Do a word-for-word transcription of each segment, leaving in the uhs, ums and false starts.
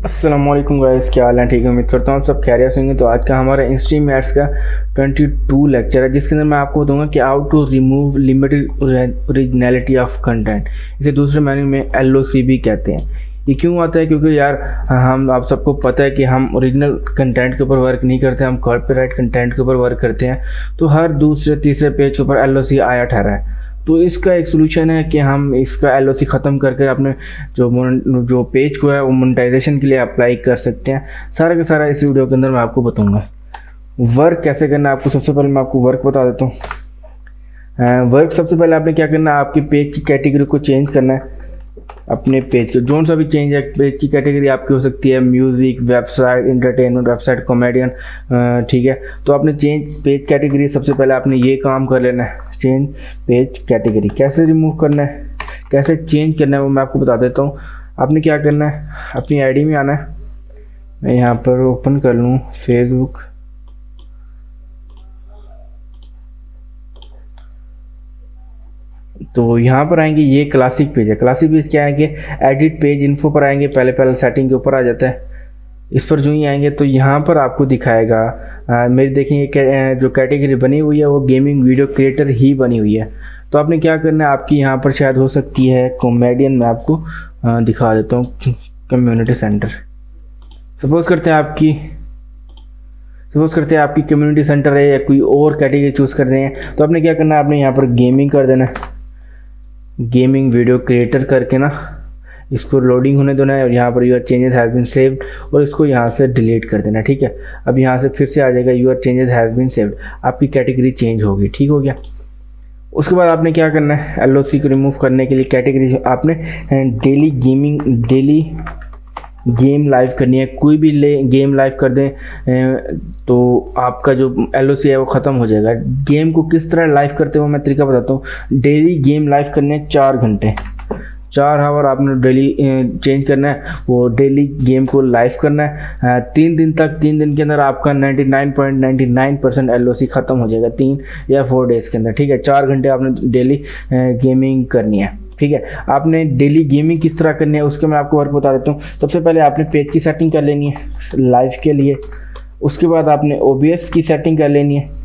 अस्सलाम वालेकुम गाइस, क्या हाल है? ठीक है, उम्मीद करता हूँ आप सब खैरियत से होंगे। तो आज का हमारा इंस्ट्रीम मैथ्स का बाईस लेक्चर है, जिसके अंदर मैं आपको बताऊंगा कि how to remove limited originality of content. इसे दूसरे मायने में एल ओ सी भी कहते हैं। ये क्यों आता है? क्योंकि यार हम आप सबको पता है कि हम ओरिजिनल कंटेंट के ऊपर वर्क नहीं करते, हम कॉपीराइट कंटेंट के ऊपर वर्क करते हैं। तो हर दूसरे तीसरे पेज के ऊपर एल ओ सी आया ठहरा है। तो इसका एक सोल्यूशन है कि हम इसका एल ओ सी ख़त्म करके अपने जो जो पेज को है वो मोनेटाइजेशन के लिए अप्लाई कर सकते हैं। सारा का सारा इस वीडियो के अंदर मैं आपको बताऊंगा। वर्क कैसे करना है आपको, सबसे पहले मैं आपको वर्क बता देता हूँ। वर्क सबसे पहले आपने क्या करना है, आपकी पेज की कैटेगरी को चेंज करना है। अपने पेज के जो सा भी चेंज है, पेज की कैटेगरी आपकी हो सकती है music, website, entertainment, website, comedian, ठीक है। तो आपने चेंज पेज कैटेगरी, सबसे पहले आपने ये काम कर लेना है, चेंज पेज कैटेगरी। कैसे रिमूव करना है, कैसे चेंज करना है वो मैं आपको बता देता हूँ। आपने क्या करना है, अपनी आईडी में आना है। मैं यहाँ पर ओपन कर लूँ फेसबुक। तो यहाँ पर आएंगे, ये क्लासिक पेज है। क्लासिक पेज क्या है कि एडिट पेज इन्फो पर आएंगे, पहले पहले सेटिंग के ऊपर आ जाता है। इस पर जो ही आएंगे तो यहाँ पर आपको दिखाएगा, आ, मेरी देखेंगे जो कैटेगरी बनी हुई है वो गेमिंग वीडियो क्रिएटर ही बनी हुई है। तो आपने क्या करना है, आपकी यहाँ पर शायद हो सकती है कॉमेडियन, में आपको आ, दिखा देता हूँ कम्युनिटी सेंटर। सपोज करते हैं आपकी सपोज करते हैं आपकी कम्युनिटी सेंटर है या कोई और कैटेगरी चूज़ कर रहे हैं। तो आपने क्या करना है, आपने यहाँ पर गेमिंग कर देना है, गेमिंग वीडियो क्रिएटर करके ना इसको लोडिंग होने देना है। और यहाँ पर your changes has been saved, और इसको यहाँ से डिलीट कर देना, ठीक है। अब यहाँ से फिर से आ जाएगा your changes has been saved, आपकी कैटेगरी चेंज होगी, ठीक हो गया। उसके बाद आपने क्या करना है, एल ओ सी को रिमूव करने के लिए कैटेगरी आपने daily gaming daily game live करनी है। कोई भी ले गेम लाइव कर दें तो आपका जो एल ओ सी है वो ख़त्म हो जाएगा। गेम को किस तरह लाइव करते हो मैं तरीका बताता हूँ। डेली गेम लाइव करने हैं चार घंटे, चार आवर आपने डेली चेंज करना है, वो डेली गेम को लाइव करना है तीन दिन तक। तीन दिन के अंदर आपका निन्यानवे पॉइंट नौ नौ परसेंट एल ओ सी ख़त्म हो जाएगा, तीन या फोर डेज़ के अंदर, ठीक है। चार घंटे आपने डेली गेमिंग करनी है, ठीक है। आपने डेली गेमिंग किस तरह करनी है उसके मैं आपको वर्क बता देता हूँ। सबसे पहले आपने पेज की सेटिंग कर लेनी है लाइव के लिए। उसके बाद आपने ओ बी एस की सेटिंग कर लेनी है,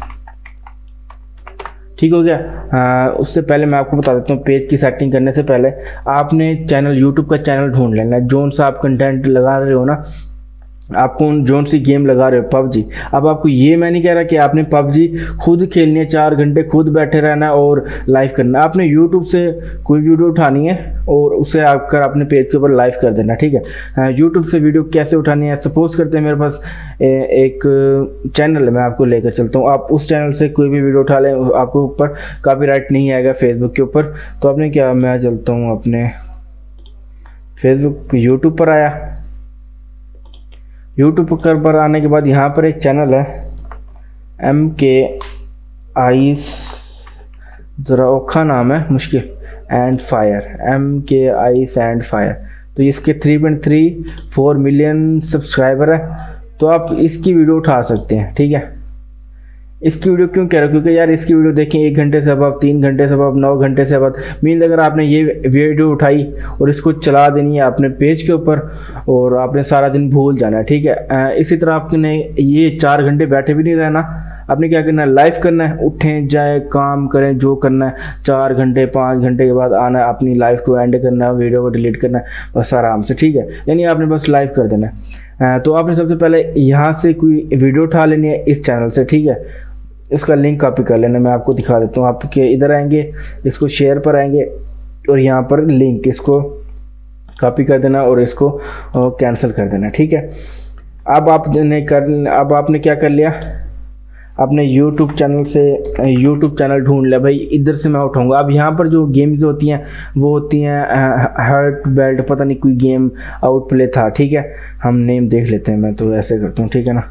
ठीक हो गया। आ, उससे पहले मैं आपको बता देता हूँ, पेज की सेटिंग करने से पहले आपने चैनल यूट्यूब का चैनल ढूंढ लेना है। जोन सा आप कंटेंट लगा रहे हो ना, आपको जोन सी गेम लगा रहे हो पबजी। अब आपको ये मैं नहीं कह रहा कि आपने पबजी खुद खेलनी है, चार घंटे खुद बैठे रहना है और लाइव करना है। आपने यूट्यूब से कोई वीडियो उठानी है और उसे आकर अपने पेज के ऊपर लाइव कर देना, ठीक है। यूट्यूब से वीडियो कैसे उठानी है, सपोज करते हैं मेरे पास एक चैनल है, मैं आपको लेकर चलता हूँ। आप उस चैनल से कोई भी वीडियो उठा लें, आपको ऊपर कॉपीराइट नहीं आएगा फेसबुक के ऊपर। तो आपने क्या, मैं चलता हूँ अपने फेसबुक यूट्यूब पर आया। यूट्यूब पर आने के बाद यहाँ पर एक चैनल है एम के आइस, ज़रा औखा नाम है, मुश्किल, and fire, M K ice and fire. तो इसके three point three four million subscriber है। तो आप इसकी वीडियो उठा सकते हैं, ठीक है। इसकी वीडियो क्यों कह रहा हूँ, क्योंकि यार इसकी वीडियो देखें एक घंटे से अब, तीन घंटे से अब, नौ घंटे से अब। मीन अगर आपने ये वीडियो उठाई और इसको चला देनी है अपने पेज के ऊपर और आपने सारा दिन भूल जाना है, ठीक है। इसी तरह आपने ये चार घंटे बैठे भी नहीं रहना। आपने क्या करना है, लाइव करना है, उठें जाए काम करें जो करना है, चार घंटे पाँच घंटे के बाद आना है, अपनी लाइफ को एंड करना है, वीडियो को डिलीट करना है, बस आराम से, ठीक है। यानी आपने बस लाइव कर देना है। तो आपने सबसे पहले यहाँ से कोई वीडियो उठा लेनी है इस चैनल से, ठीक है। इसका लिंक कॉपी कर लेना, मैं आपको दिखा देता हूँ। आपके इधर आएंगे, इसको शेयर पर आएंगे और यहाँ पर लिंक, इसको कॉपी कर देना और इसको कैंसिल कर देना, ठीक है। अब आपने कर अब आपने क्या कर लिया, आपने यूट्यूब चैनल से यूट्यूब चैनल ढूंढ लिया, भाई इधर से मैं उठाऊंगा। अब यहाँ पर जो गेम्स होती हैं वो होती हैं हर्ट बेल्ट, पता नहीं कोई गेम आउट प्ले था, ठीक है। हम नेम देख लेते हैं, मैं तो ऐसे करता हूँ, ठीक है ना।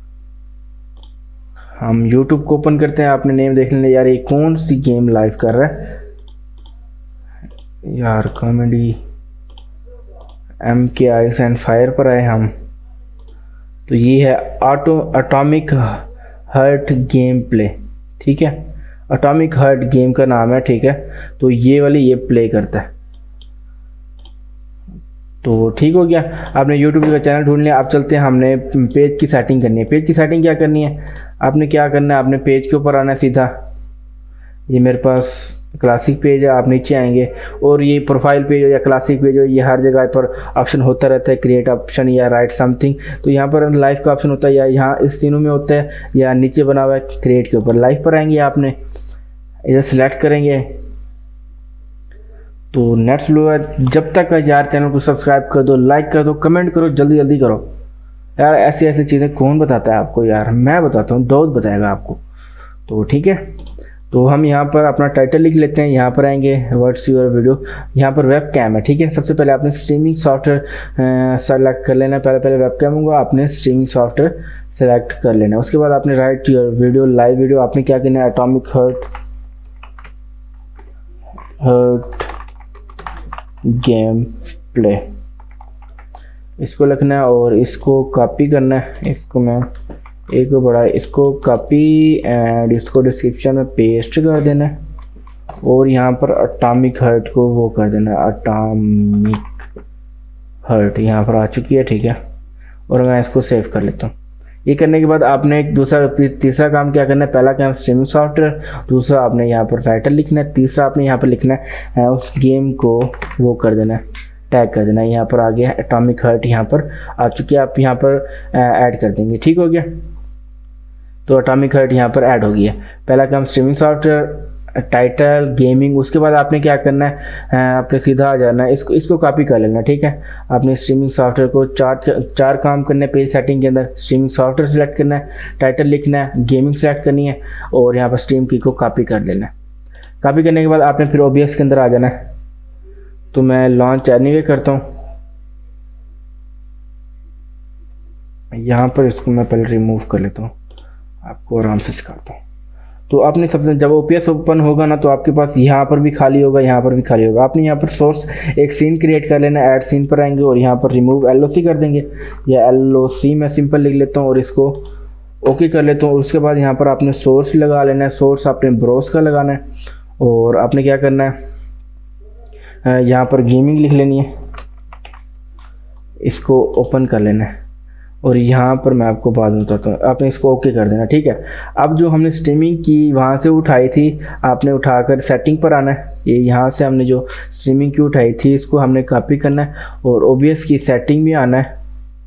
हम यूट्यूब को ओपन करते हैं, आपने नेम देख लेना। यार ये कौन सी गेम लाइव कर रहा है यार, comedy, M K ice and fire पर आए हम। तो ये है auto atomic heart game play, ठीक है। एटॉमिक हर्ट गेम का नाम है, ठीक है। तो ये वाली ये प्ले करता है। तो ठीक हो गया, आपने यूट्यूब का चैनल ढूंढ लिया। आप चलते हैं, हमने पेज की सेटिंग करनी है। पेज की सेटिंग क्या करनी है, आपने क्या करना है, आपने पेज के ऊपर आना है सीधा। ये मेरे पास क्लासिक पेज है, आप नीचे आएंगे और ये प्रोफाइल पेज हो या क्लासिक पेज हो, ये हर जगह पर ऑप्शन होता रहता है, क्रिएट ऑप्शन या राइट समथिंग। तो यहाँ पर लाइव का ऑप्शन होता है, या यहाँ इस तीनों में होता है, या नीचे बना हुआ है क्रिएट के ऊपर। लाइव पर आएंगे, आपने इधर सिलेक्ट करेंगे तो नेट स्लो है। जब तक यार चैनल को सब्सक्राइब कर दो, लाइक कर दो, कमेंट करो, जल्दी जल्दी करो यार। ऐसी ऐसी चीज़ें कौन बताता है आपको यार, मैं बताता हूँ, दोस्त बताएगा आपको। तो ठीक है, तो हम यहाँ पर अपना टाइटल लिख लेते हैं। यहाँ पर आएंगे व्हाट्स योर वीडियो, यहाँ पर वेब कैम है, ठीक है। सबसे पहले आपने स्ट्रीमिंग सॉफ्टवेयर सेलेक्ट कर लेना है। पहले पहले वेब कैम होगा, आपने स्ट्रीमिंग सॉफ्टवेयर सेलेक्ट कर लेना है। उसके बाद आपने write your video, live video, आपने क्या करना है, atomic heart heart game play, इसको लिखना है और इसको कॉपी करना है। इसको मैं एक बड़ा, इसको कॉपी एंड इसको डिस्क्रिप्शन में पेस्ट कर देना है और यहाँ पर एटॉमिक हर्ट को वो कर देना है, एटॉमिक हर्ट यहाँ पर आ चुकी है, ठीक है। और मैं इसको सेव कर लेता हूँ। ये करने के बाद आपने एक दूसरा तीसरा काम क्या करना है, पहला काम स्ट्रीमिंग सॉफ्टवेयर, दूसरा आपने यहाँ पर टाइटल लिखना है, तीसरा आपने यहाँ पर लिखना है उस गेम को वो कर देना है, टैग कर देना है। यहाँ पर आ गया एटॉमिक हर्ट, यहाँ पर आ चुकी है, आप यहाँ पर ऐड कर देंगे, ठीक हो गया। तो एटॉमिक हर्ट यहाँ पर ऐड हो गई है। पहला काम स्ट्रीमिंग सॉफ्टवेयर, टाइटल, गेमिंग। उसके बाद आपने क्या करना है, आपने सीधा आ जाना है, इसको इसको कॉपी कर लेना, ठीक है। आपने स्ट्रीमिंग सॉफ्टवेयर को चार चार काम करने हैं पेज सेटिंग के अंदर। स्ट्रीमिंग सॉफ्टवेयर सेलेक्ट करना है, टाइटल लिखना है, गेमिंग सेलेक्ट करनी है और यहाँ पर स्ट्रीम की को कॉपी कर लेना है। कॉपी करने के बाद आपने फिर ओबीएस के अंदर आ जाना है। तो मैं लॉन्च एनीवे करता हूँ, यहाँ पर इसको मैं पहले रिमूव कर लेता हूँ, आपको आराम से सिखाता हूँ। तो आपने सबसे जब ओपीएस ओपन होगा ना, तो आपके पास यहाँ पर भी खाली होगा, यहाँ पर भी खाली होगा। आपने यहाँ पर सोर्स एक सीन क्रिएट कर लेना, ऐड सीन पर आएंगे और यहाँ पर रिमूव एलओसी कर देंगे, या एलओसी मैं सिंपल लिख लेता हूँ और इसको ओके कर लेता हूँ। उसके बाद यहाँ पर आपने सोर्स लगा लेना है, सोर्स आपने ब्रोस का लगाना है और आपने क्या करना है, यहाँ पर गेमिंग लिख लेनी है, इसको ओपन कर लेना है और यहाँ पर मैं आपको बाद में बताता हूँ, आपने इसको ओके कर देना, ठीक है। अब जो हमने स्ट्रीमिंग की वहाँ से उठाई थी, आपने उठाकर सेटिंग पर आना है। ये यहाँ से हमने जो स्ट्रीमिंग की उठाई थी, इसको हमने कॉपी करना है और ओबीएस की सेटिंग में आना है।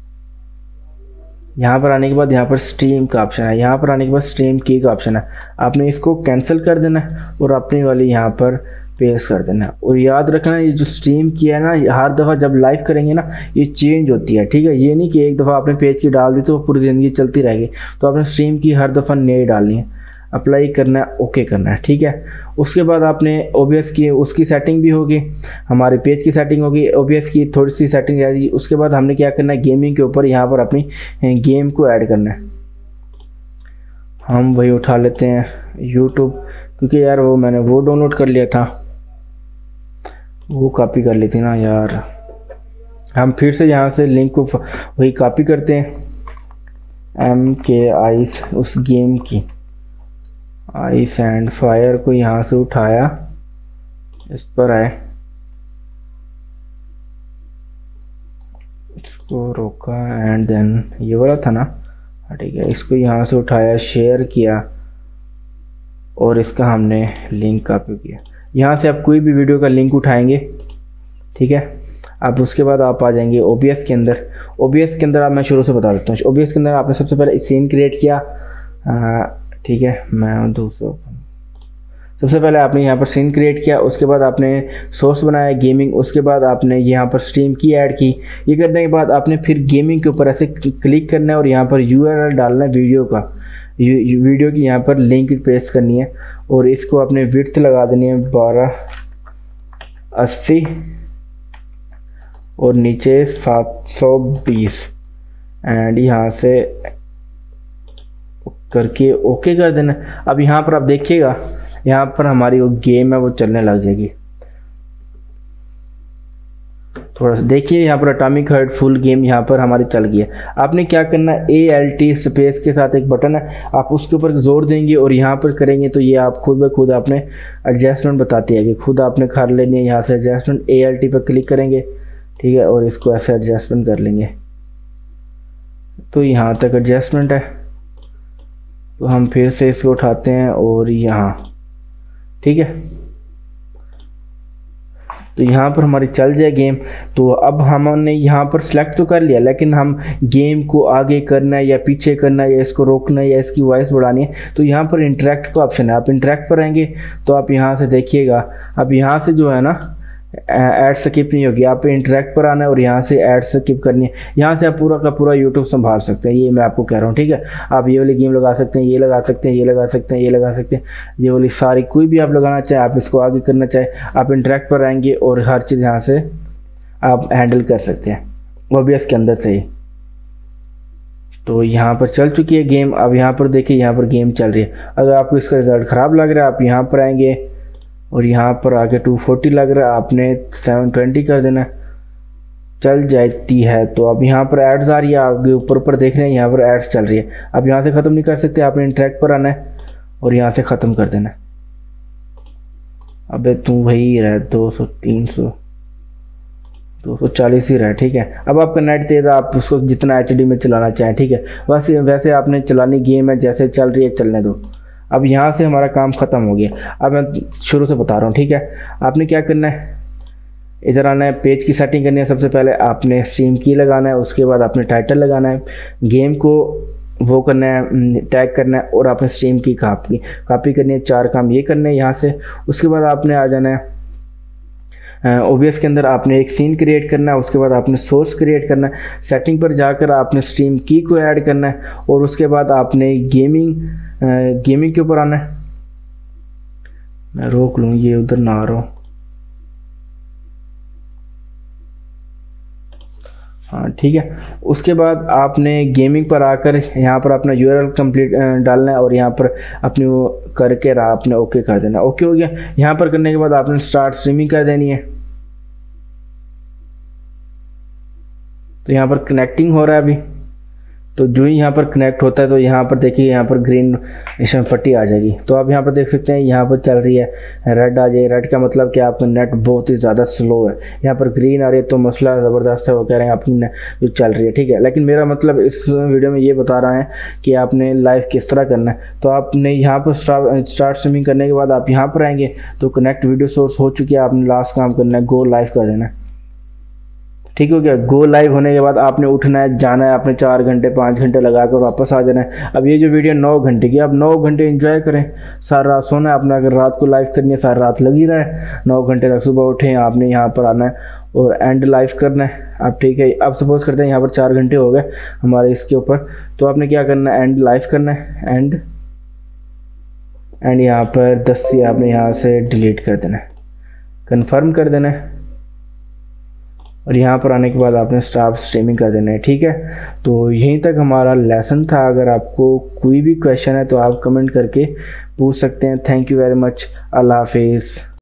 यहाँ पर आने के बाद यहाँ पर स्ट्रीम का ऑप्शन है, यहाँ पर आने के बाद स्ट्रीम की का ऑप्शन है, आपने इसको कैंसिल कर देना है और अपनी वाली यहाँ पर पेस्ट कर देना है। और याद रखना, ये जो स्ट्रीम किया है ना, हर दफ़ा जब लाइव करेंगे ना, ये चेंज होती है, ठीक है। ये नहीं कि एक दफ़ा आपने पेज की डाल दी तो पूरी ज़िंदगी चलती रहेगी। तो आपने स्ट्रीम की हर दफ़ा नई डालनी है, अप्लाई करना है, ओके करना है, ठीक है। उसके बाद आपने ओबीएस की उसकी सेटिंग भी होगी, हमारे पेज की सेटिंग होगी, ओबीएस की थोड़ी सी सेटिंग रहेगी। उसके बाद हमने क्या करना है, गेमिंग के ऊपर यहाँ पर अपनी गेम को ऐड करना है। हम वही उठा लेते हैं यूट्यूब, क्योंकि यार वो मैंने वो डाउनलोड कर लिया था, वो कॉपी कर ली थी ना यार। हम फिर से यहाँ से लिंक को वही कॉपी करते हैं, एम के आइस उस गेम की आइस एंड फायर को यहाँ से उठाया, इस पर आए, इसको रोका एंड देन ये वाला था ना, ठीक है। इसको यहाँ से उठाया, शेयर किया और इसका हमने लिंक कॉपी किया। यहाँ से आप कोई भी वीडियो का लिंक उठाएंगे, ठीक है। अब उसके बाद आप आ जाएंगे ओबीएस के अंदर। ओबीएस के अंदर आप मैं शुरू से बता देता हूँ। ओबीएस के अंदर आपने सबसे पहले सीन क्रिएट किया, ठीक है। मैं दूसरा सबसे पहले आपने यहाँ पर सीन क्रिएट किया, उसके बाद आपने सोर्स बनाया गेमिंग, उसके बाद आपने यहाँ पर स्ट्रीम की ऐड की। ये करने के बाद आपने फिर गेमिंग के ऊपर ऐसे क्लिक करना है और यहाँ पर यूआरएल डालना है वीडियो का, वीडियो की यहाँ पर लिंक पेस्ट करनी है और इसको अपने विड्थ लगा देनी है बारह अस्सी और नीचे सात सौ बीस एंड यहाँ से करके ओके कर देना। अब यहाँ पर आप देखिएगा, यहाँ पर हमारी वो गेम है वो चलने लग जाएगी। थोड़ा सा देखिए, यहाँ पर एटॉमिक हर्ट फुल गेम यहाँ पर हमारी चल गई है। आपने क्या करना है, ए एल टी स्पेस के साथ एक बटन है, आप उसके ऊपर जोर देंगे और यहाँ पर करेंगे तो ये आप खुद ब खुद आपने एडजस्टमेंट बताती है कि खुद आपने कर लेनी है। यहाँ से एडजस्टमेंट ए एल टी पर क्लिक करेंगे, ठीक है, और इसको ऐसे एडजस्टमेंट कर लेंगे। तो यहाँ तक एडजस्टमेंट है, तो हम फिर से इसको उठाते हैं और यहाँ, ठीक है, तो यहाँ पर हमारी चल जाए गेम। तो अब हमने यहाँ पर सिलेक्ट तो कर लिया, लेकिन हम गेम को आगे करना है या पीछे करना है या इसको रोकना है या इसकी वॉइस बढ़ानी है, तो यहाँ पर इंटरेक्ट का ऑप्शन है। आप इंटरेक्ट पर आएंगे तो आप यहाँ से देखिएगा, अब यहाँ से जो है ना ऐड स्किप नहीं होगी, आप इंटरेक्ट पर आना है और यहाँ से ऐड स्किप करनी है। यहाँ से आप पूरा का पूरा यूट्यूब संभाल सकते हैं, ये मैं आपको कह रहा हूँ, ठीक है। आप ये वाली गेम लगा सकते हैं, ये लगा सकते हैं, ये लगा सकते हैं, ये लगा सकते हैं, ये वाली सारी कोई भी आप लगाना चाहे, आप इसको आगे करना चाहे, आप इंटरेक्ट पर आएंगे और हर चीज़ यहाँ से आप हैंडल कर सकते हैं ओबीएस के अंदर से ही। तो यहाँ पर चल चुकी है गेम। अब यहाँ पर देखिए, यहाँ पर गेम चल रही है। अगर आपको इसका रिज़ल्ट ख़राब लग रहा है, आप यहाँ पर आएंगे और यहाँ पर आगे टू फोर्टी लग रहा है, आपने सेवन ट्वेंटी कर देना, चल जाती है। तो अब यहाँ पर एड्स आ रही है, आगे ऊपर ऊपर देख रहे हैं, यहाँ पर एड्स चल रही है। अब यहाँ से ख़त्म नहीं कर सकते, आपने इंटरेक्ट पर आना है और यहाँ से ख़त्म कर देना है। अबे तू वही रहे, दो सौ तीन सौ दो सौ चालीस ही रहे, ठीक है। अब आपका नेट तेज़, आप उसको जितना एच डी में चलाना चाहें, ठीक है। बस वैसे आपने चलानी गेम है, जैसे चल रही है चलने दो। अब यहाँ से हमारा काम ख़त्म हो गया। अब मैं शुरू से बता रहा हूँ, ठीक है। आपने क्या करना है, इधर आना है, पेज की सेटिंग करनी है। सबसे पहले आपने स्ट्रीम की लगाना है, उसके बाद आपने टाइटल लगाना है, गेम को वो करना है, टैग करना है, और आपने स्ट्रीम की कापी कापी करनी है। चार काम ये करने हैं यहाँ से। उसके बाद आपने आ जाना है ओबीएस के अंदर, आपने एक सीन क्रिएट करना है। उसके बाद आपने सोर्स क्रिएट करना है। सेटिंग पर जाकर आपने स्ट्रीम की को ऐड करना है, और उसके बाद आपने गेमिंग गेमिंग के ऊपर आना है। मैं रोक लूँ, ये उधर ना आ रहा हूँ, हाँ ठीक है। उसके बाद आपने गेमिंग पर आकर यहाँ पर अपना यूआरएल कंप्लीट डालना है, और यहाँ पर अपनी वो करके रहा आपने ओके कर देना। ओके हो गया। यहाँ पर करने के बाद आपने स्टार्ट स्ट्रीमिंग कर देनी है। तो यहाँ पर कनेक्टिंग हो रहा है अभी। तो जो ही यहाँ पर कनेक्ट होता है, तो यहाँ पर देखिए, यहाँ पर ग्रीन निशान पट्टी आ जाएगी। तो आप यहाँ पर देख सकते हैं, यहाँ पर चल रही है रेड आ जाए। रेड का मतलब कि आपका नेट बहुत ही ज़्यादा स्लो है। यहाँ पर ग्रीन आ रही है तो मसला ज़बरदस्त है, वो कह रहे हैं आपकी नेट जो चल रही है, ठीक है। लेकिन मेरा मतलब इस वीडियो में ये बता रहा है कि आपने लाइव किस तरह करना है। तो आपने यहाँ पर स्टार्ट स्टार्ट स्ट्रीमिंग करने के बाद आप यहाँ पर आएंगे, तो कनेक्ट वीडियो सोर्स हो चुकी है। आपने लास्ट काम करना है, गो लाइव कर देना है, ठीक हो गया। गो लाइव होने के बाद आपने उठना है, जाना है, आपने चार घंटे पाँच घंटे लगा कर वापस आ जाना है। अब ये जो वीडियो नौ घंटे की, आप नौ घंटे एंजॉय करें। सारी रात सोना है आपने, अगर रात को लाइव करनी है, सारी रात लगी रहे, नौ घंटे तक। सुबह उठें, आपने यहाँ पर आना है और एंड लाइव करना है। अब ठीक है, अब सपोज करते हैं यहाँ पर चार घंटे हो गए हमारे इसके ऊपर, तो आपने क्या करना है, एंड लाइव करना है। एंड एंड यहाँ पर दस से आपने यहाँ से डिलीट कर देना है, कन्फर्म कर देना है, और यहाँ पर आने के बाद आपने स्टार्ट स्ट्रीमिंग कर देना है, ठीक है। तो यहीं तक हमारा लेसन था। अगर आपको कोई भी क्वेश्चन है तो आप कमेंट करके पूछ सकते हैं। Thank you very much. अल्लाह हाफिज़।